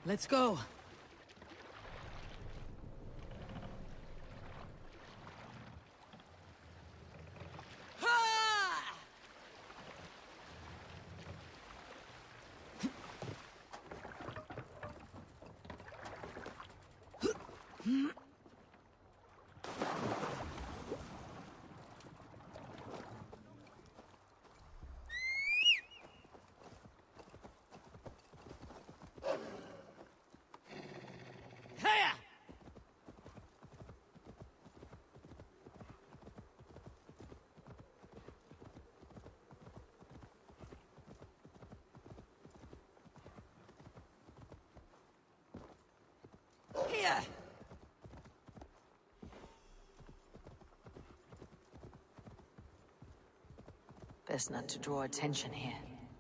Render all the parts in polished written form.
Let's go. Here! Best not to draw attention here.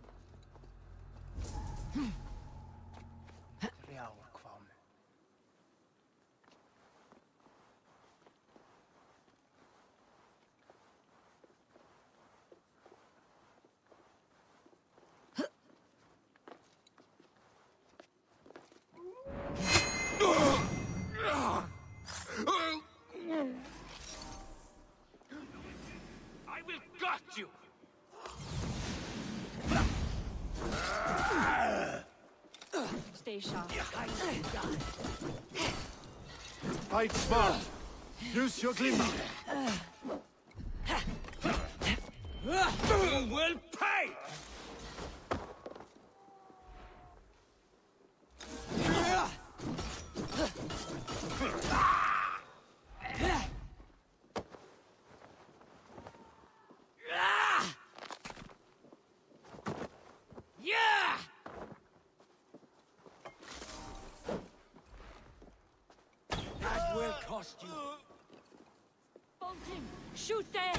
I will gut you! Stay sharp. Fight smart. Use your glimmer. You will pay! Yeah! That will cost you. Bolting! Shoot there!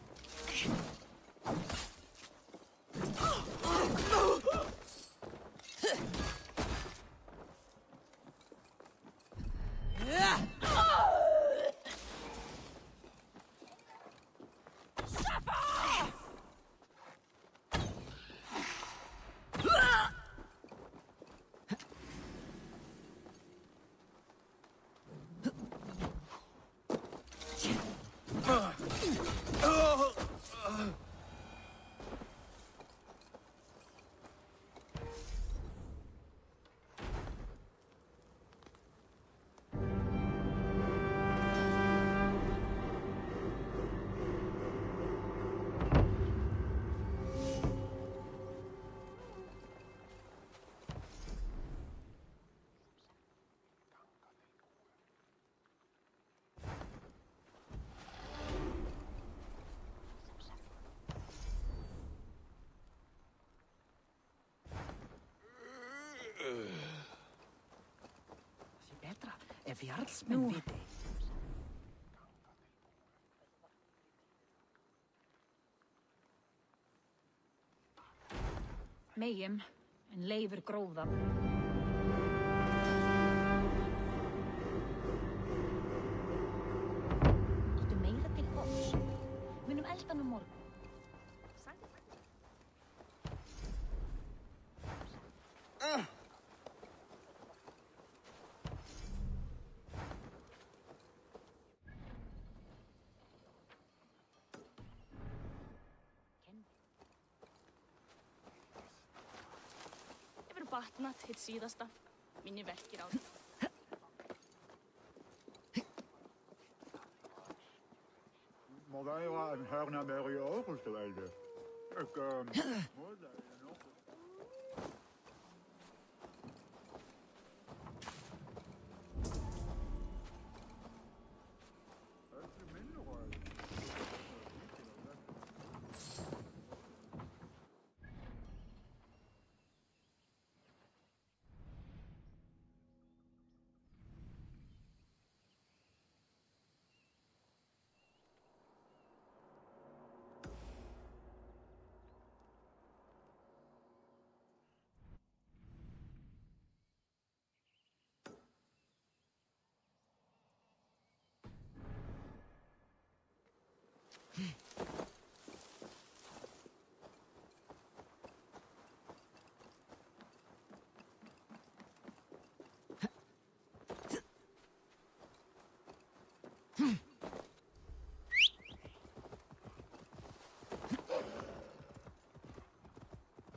Jarlsmenn viti. Megjum, en Leifur gróða. Áttu meira til hóps? Munum eldan morgun. Batnat hitt síðasta. Minni verkir á því. Må være en hørna mer I Aarhusveldet.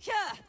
Yeah!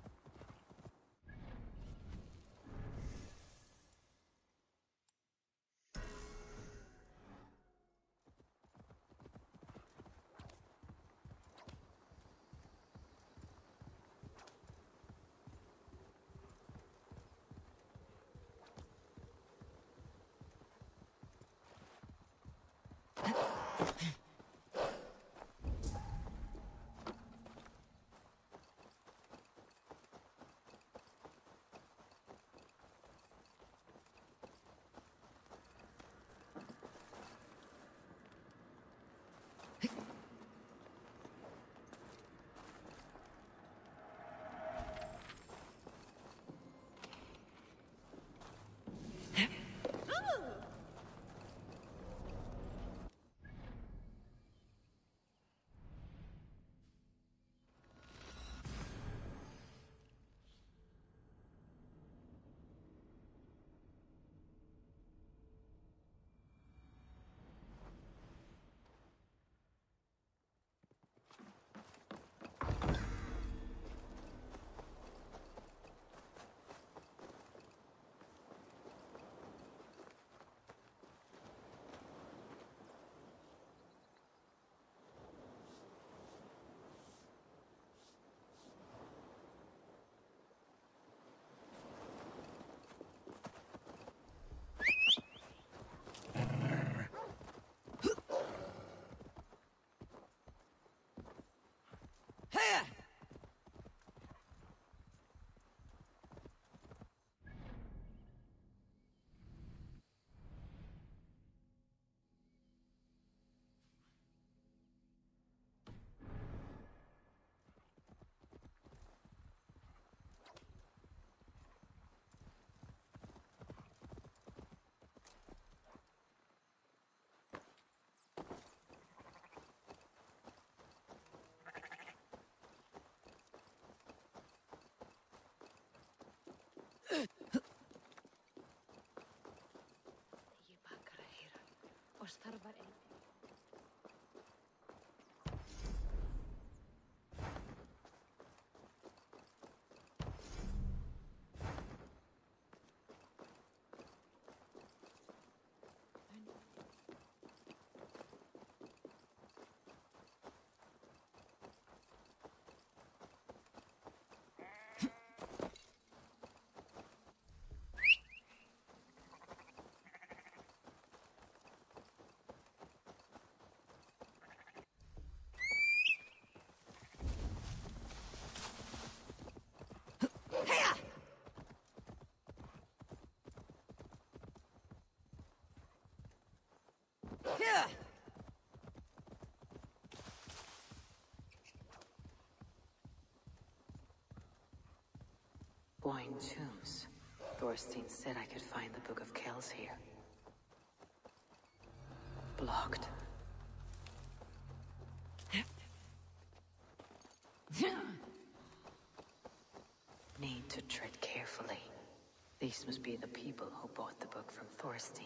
Here! واستربى القلب. Here! Boyne Tombs. Thorstein said I could find the Book of Kells here. Blocked. Need to tread carefully. These must be the people who bought the book from Thorstein.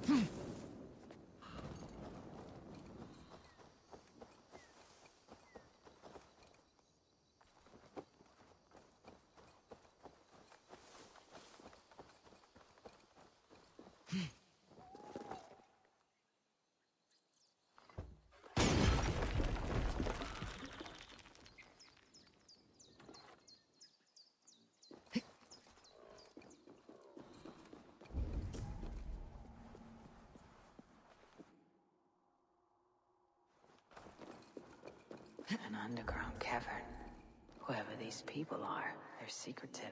An underground cavern. Whoever these people are, they're secretive.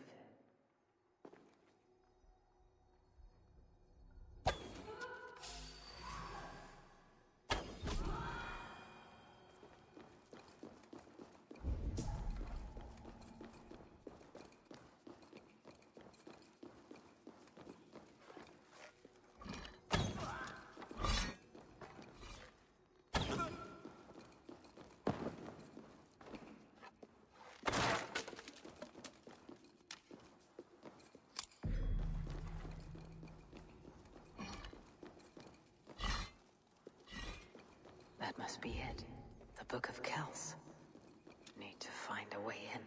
That must be it. The Book of Kells. Need to find a way in.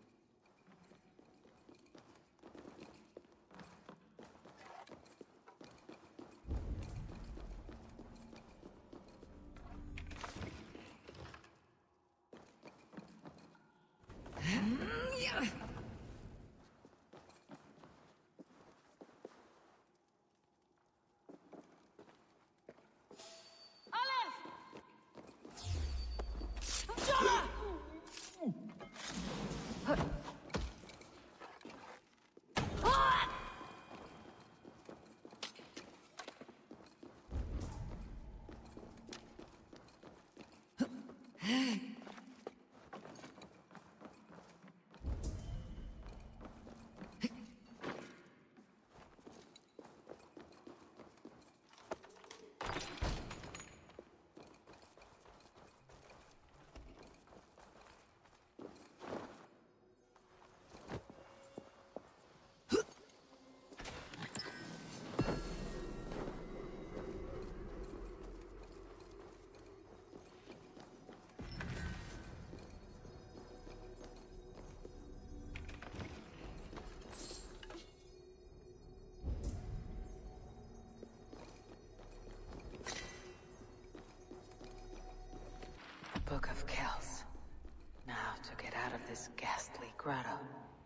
Book of Kells. Now to get out of this ghastly grotto.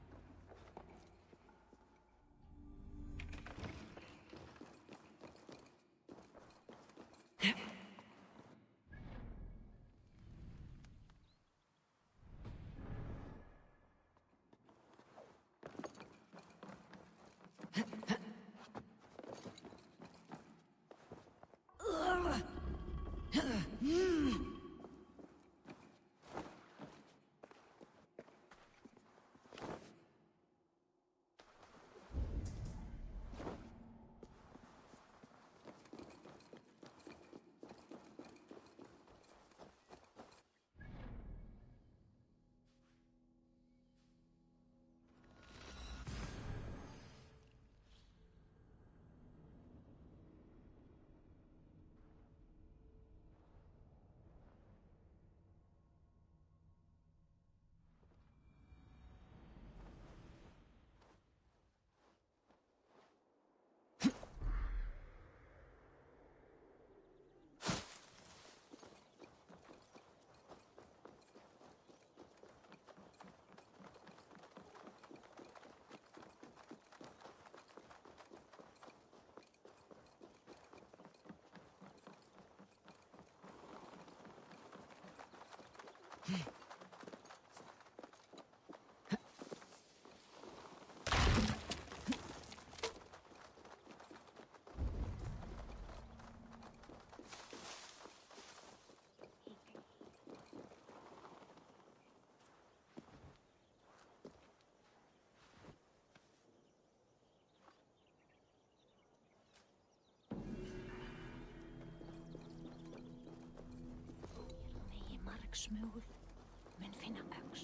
Smugel mun finna öx.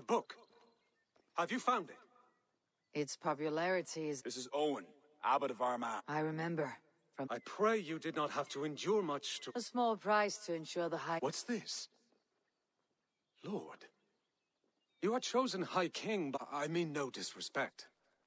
book. Have you found it? Its popularity is... This is Owen, Abbot of Armagh. I remember. From I pray you did not have to endure much to... a small price to ensure the high... What's this? Lord. You are chosen High King, but I mean no disrespect.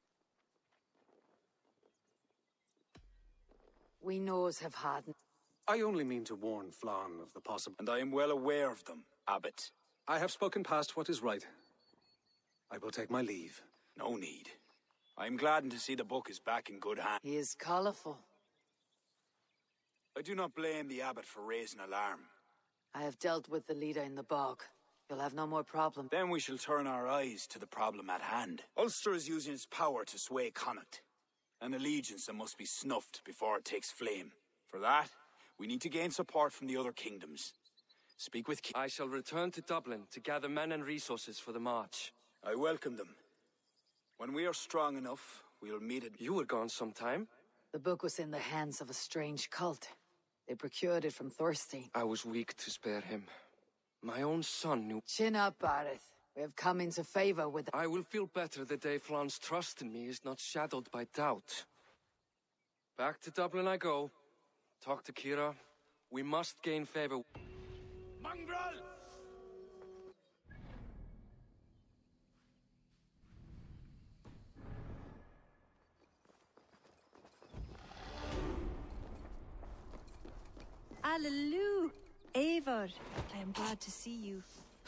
We knows have had... I only mean to warn Flann of the possible... And I am well aware of them, Abbot. I have spoken past what is right. I will take my leave. No need. I am gladdened to see the book is back in good hands. He is colourful. I do not blame the Abbot for raising alarm. I have dealt with the leader in the bog. You'll have no more problem. Then we shall turn our eyes to the problem at hand. Ulster is using its power to sway Connacht. An allegiance that must be snuffed before it takes flame. For that, we need to gain support from the other kingdoms. Speak with I shall return to Dublin to gather men and resources for the march. I welcome them. When we are strong enough, we'll meet it. You were gone some time. The book was in the hands of a strange cult. They procured it from Thorstein. I was weak to spare him. My own son knew... Chin up, Bareth. We have come into favor with... I will feel better the day Flann's trust in me is not shadowed by doubt. Back to Dublin I go. Talk to Kira. We must gain favor. Mongrel! Alleluia! Eivor, I am glad to see you.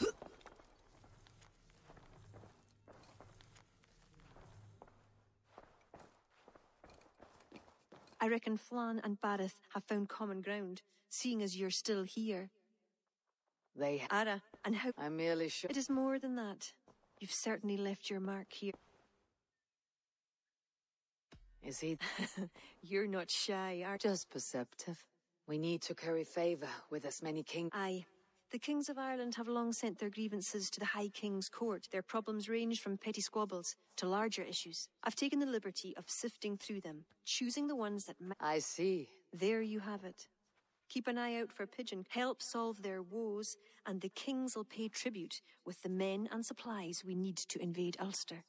I reckon Flann and Bareth have found common ground, seeing as you're still here. They... Ara, and how... I'm merely sure... It is more than that. You've certainly left your mark here. Is he... You're not shy, are you? Just perceptive. We need to curry favor with as many kings... Aye. The kings of Ireland have long sent their grievances to the High King's court. Their problems range from petty squabbles to larger issues. I've taken the liberty of sifting through them, choosing the ones that I see. There you have it. Keep an eye out for Pigeon. Help solve their woes, and the kings will pay tribute with the men and supplies we need to invade Ulster.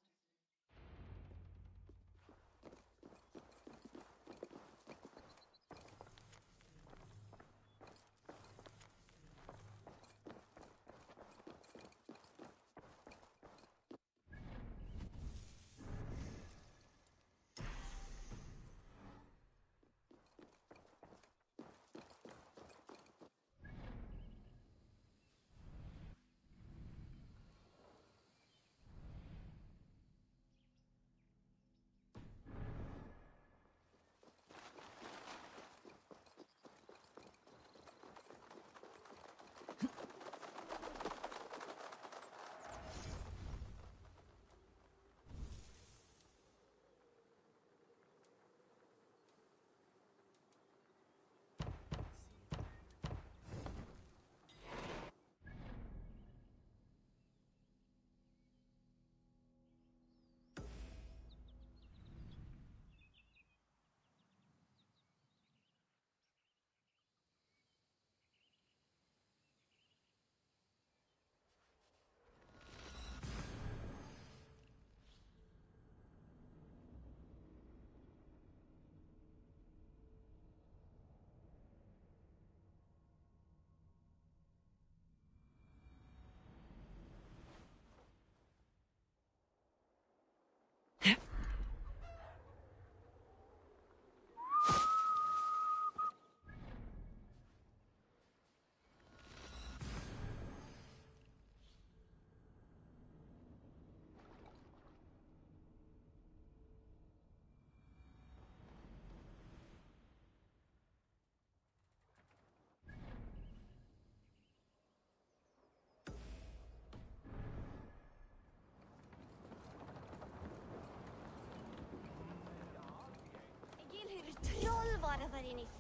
Troll var det där inne i.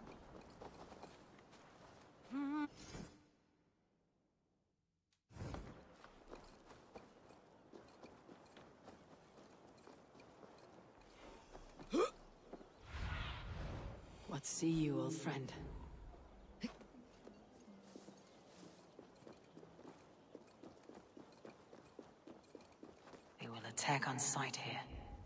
What see you, old friend? Attack on sight here.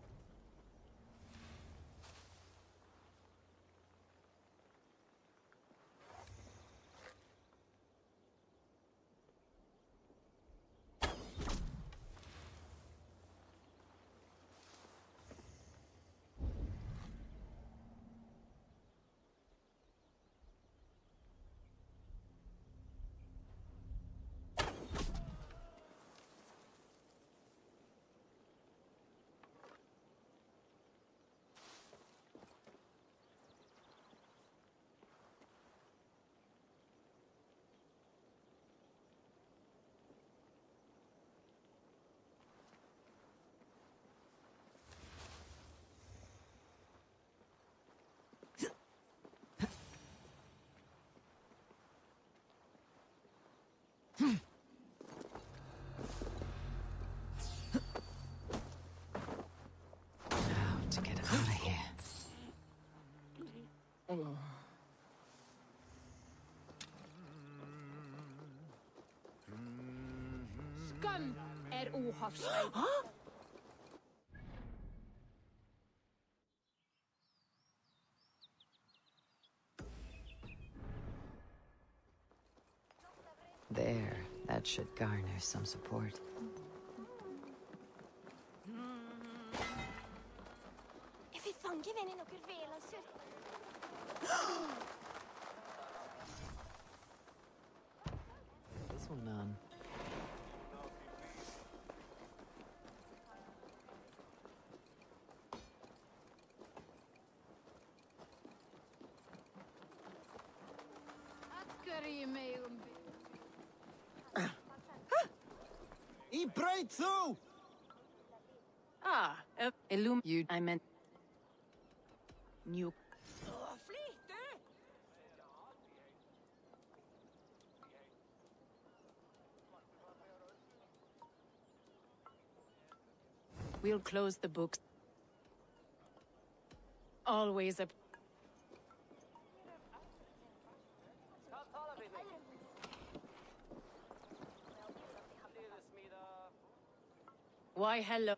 Now to get out of here. Skam ohofsverk. There, that should garner some support. Fy fan, gewinnen noen velasur. This one none. He prayed through! Ah, you, I meant... New... We'll close the books. Always a... Why, hello.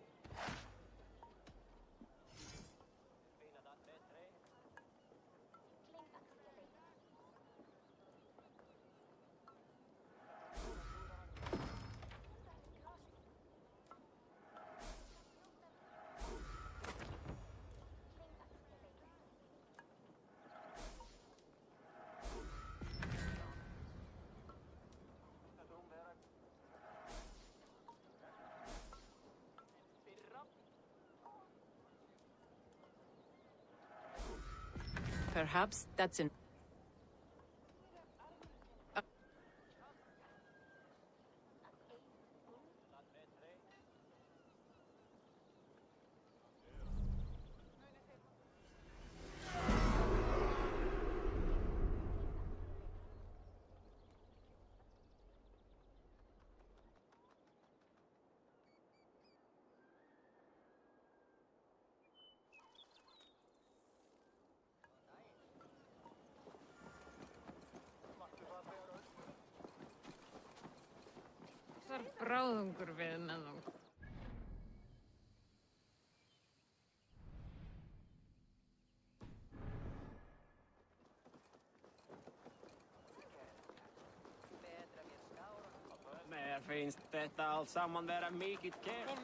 Perhaps that's an... Bráðum við meðan. Mer finns detta allt samman vara mycket kul.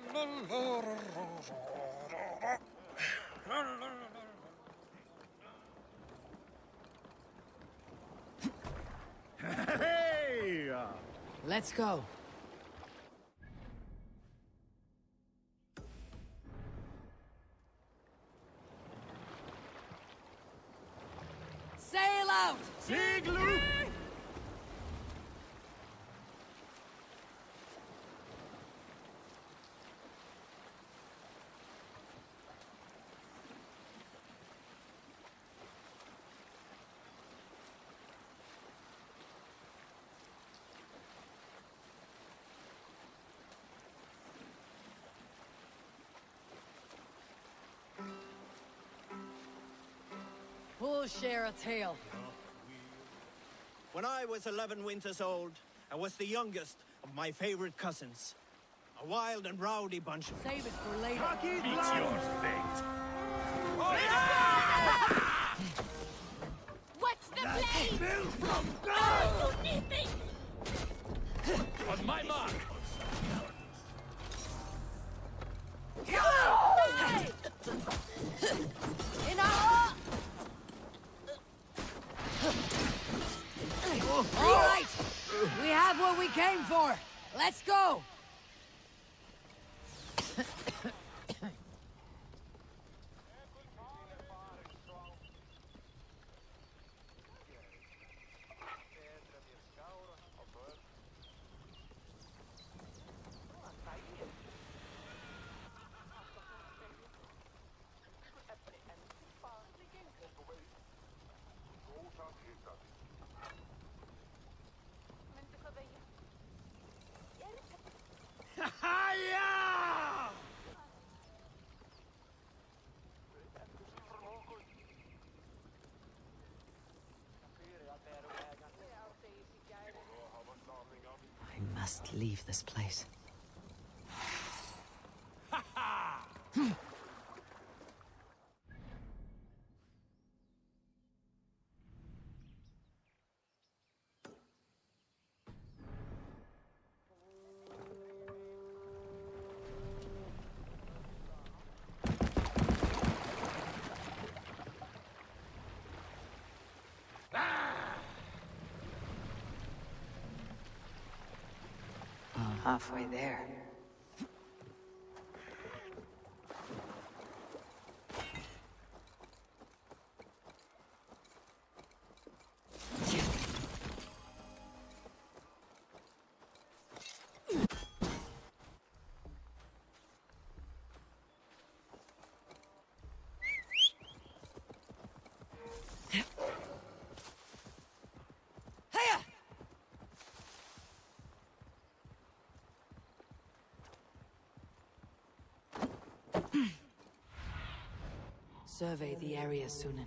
Hey! Let's go. Sail out! Siglu! We'll share a tale. When I was 11 winters old, I was the youngest of my favorite cousins. A wild and rowdy bunch of... Save it for later. Meet your fate. What's the blade? From Oh, you need me! On my mark. Enough! All right, we have what we came for. Let's go. I must leave this place. Halfway there. Survey the area, Sunan.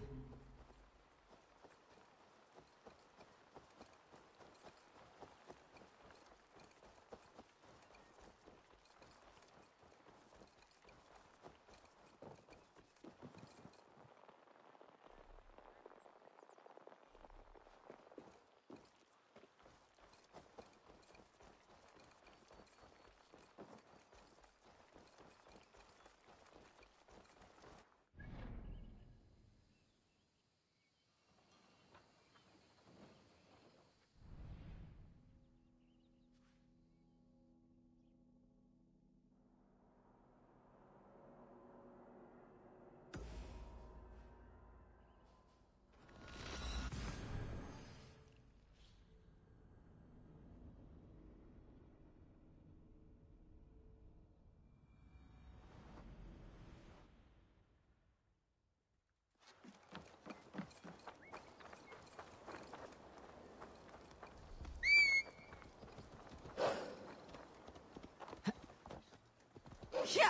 Yeah.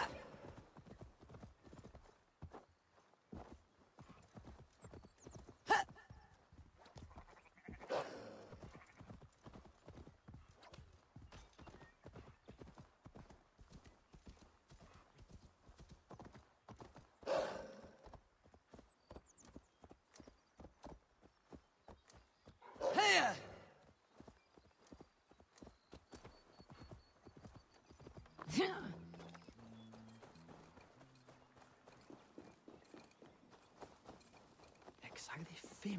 Sagde fem.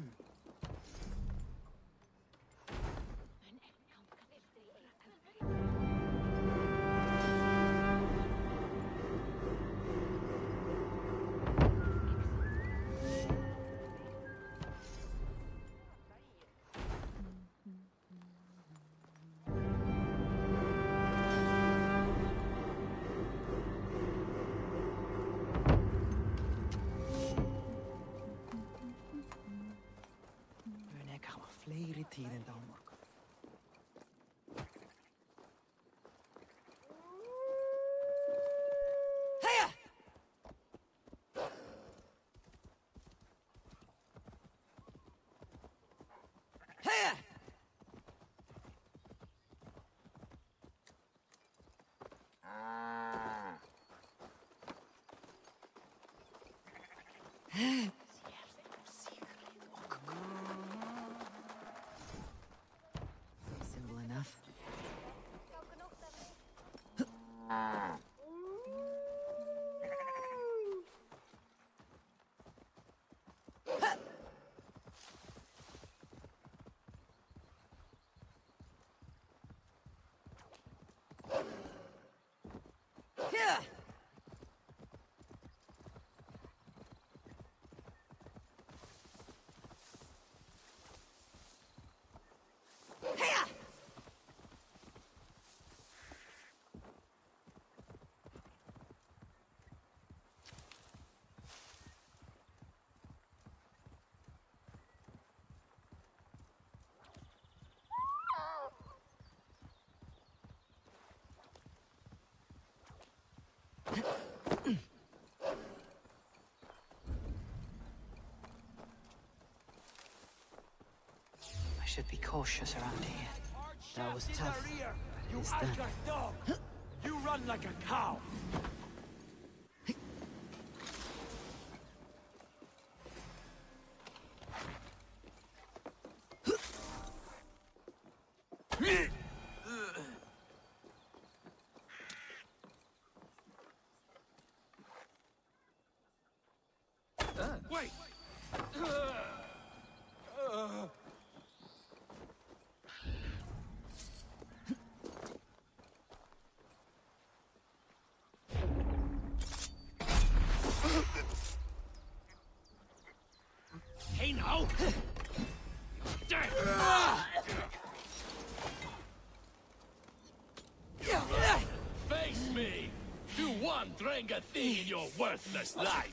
Simple enough. I should be cautious around here. That was tough. You It's are done. a dog. You run like a cow. Wait! Hey now! Face me! You won't drink a thing in your worthless life!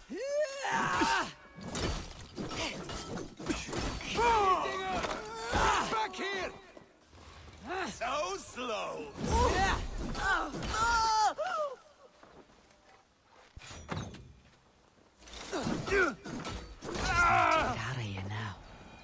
Back here! So slow! Get out of here now.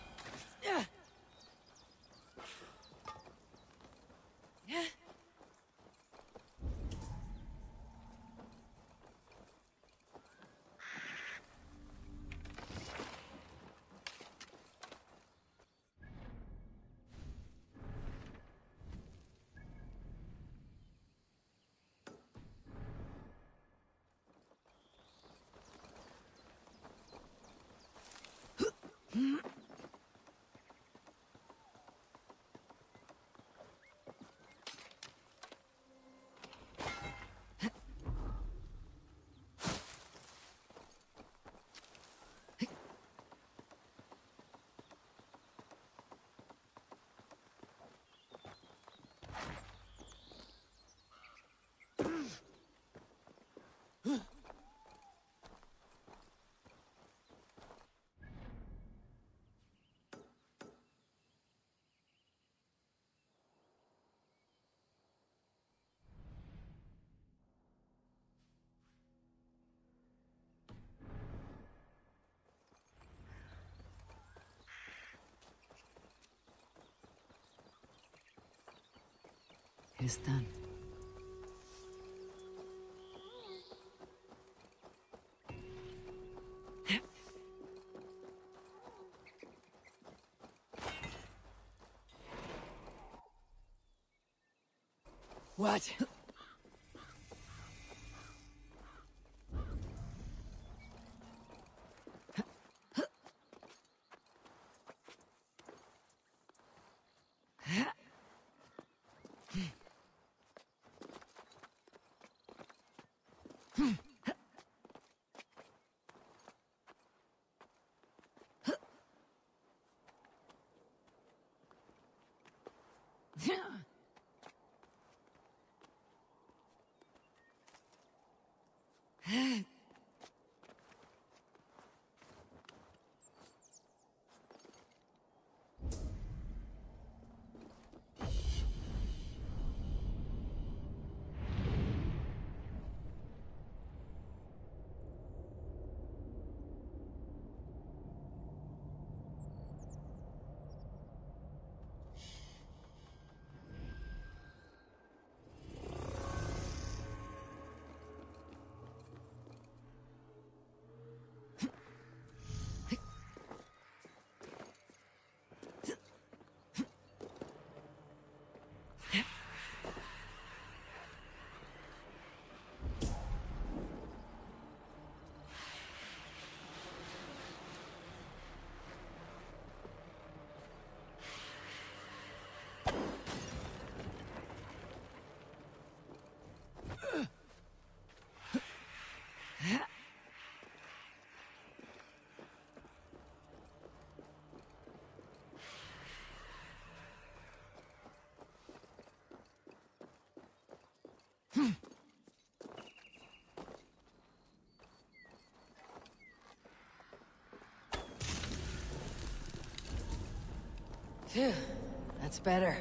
It's done. What? Phew, that's better.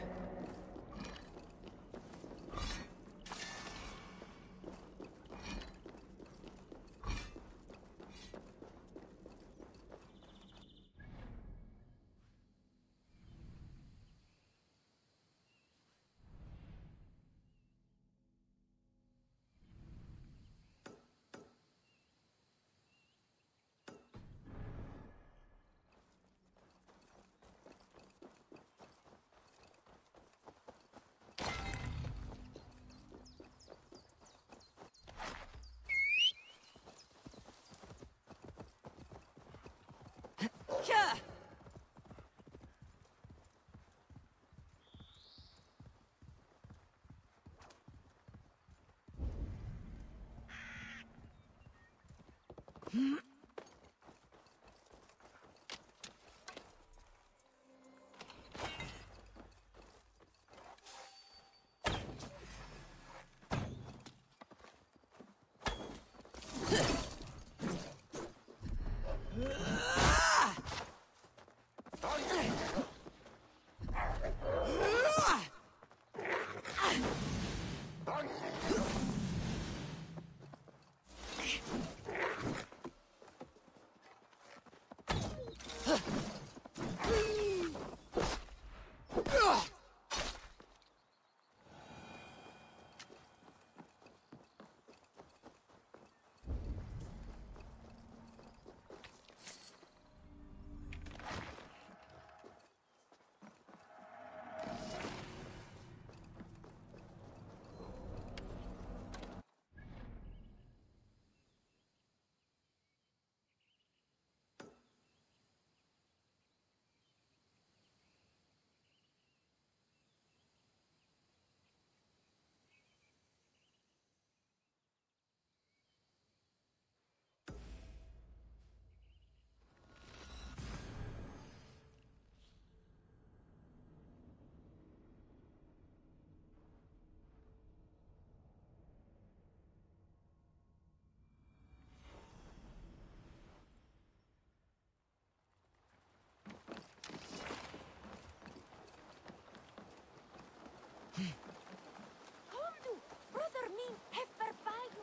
Brother min heffer fajo.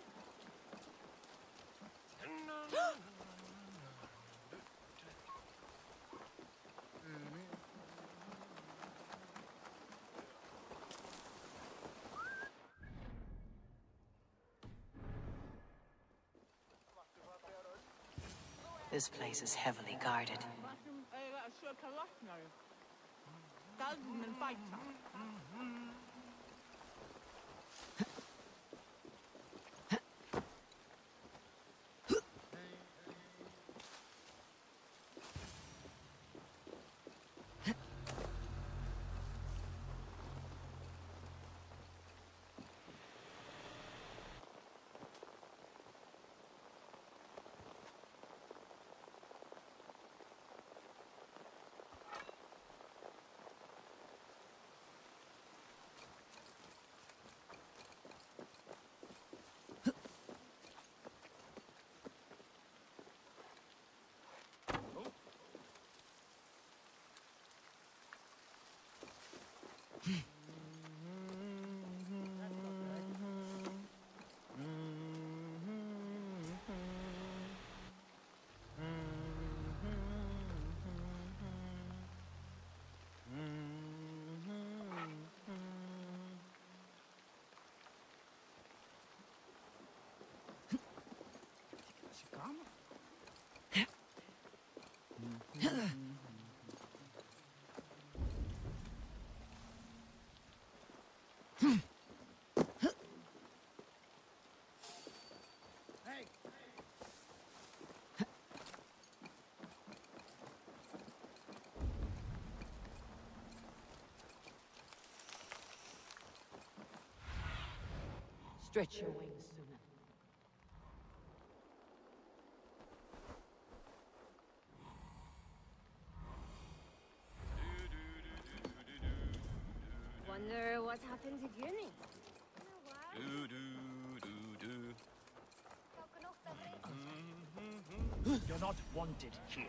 This place is heavily guarded. Stretch your wings, Sunan. Wonder what happened to Gunny. You know what? You're not wanted here.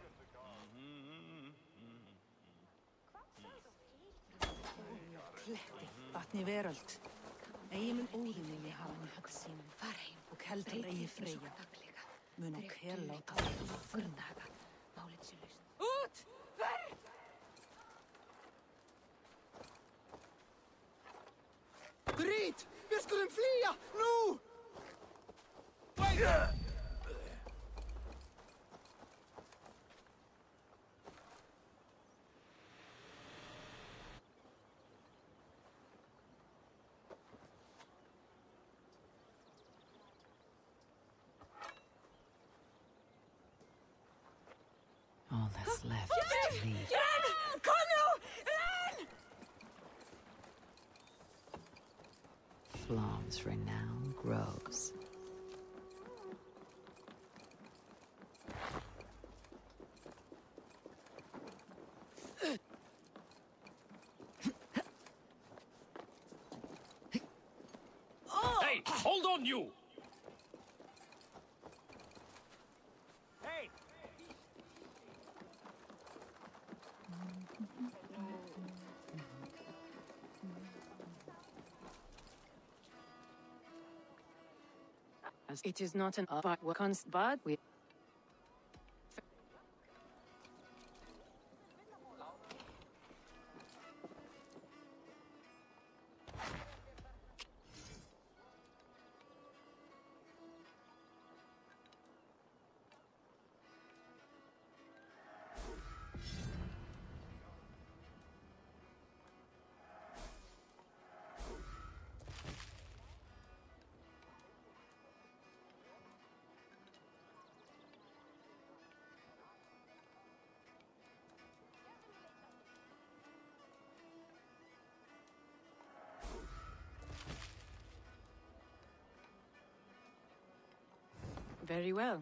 Pletti, vatni veröld. Eigi mun Óðinn vilji hafa hann högg sínum. Far heim og heldur eigi Freyja. Mun og kel láta þig. Út! Verð! Grít! Við skulum flýja! Nú! All that's left to leave. Kom nú! Ren! Flaum's renown grows. Hey, hold on, you! Hey! It is not an but we. Very well.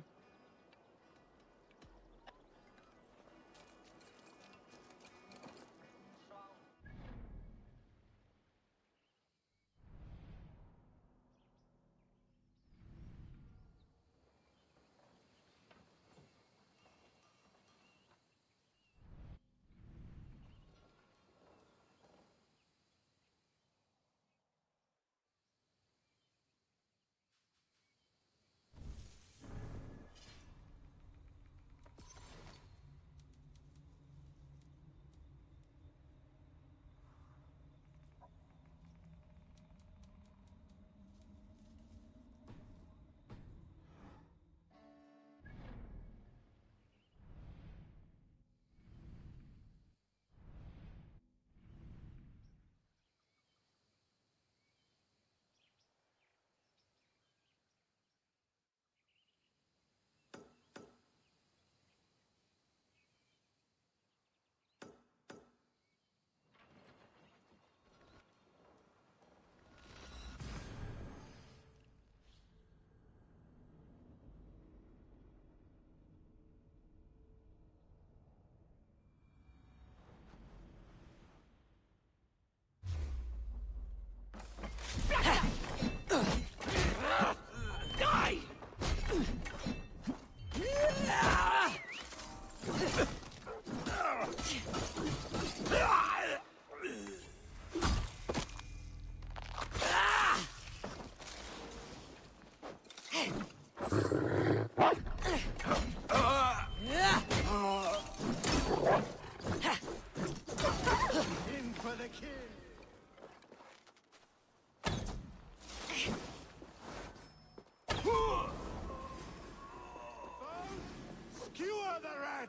Skewer the rat!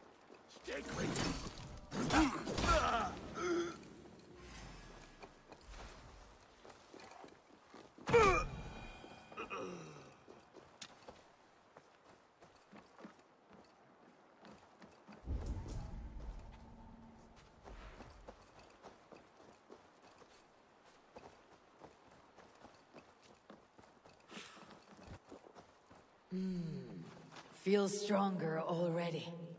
Stay quick! Feel stronger already.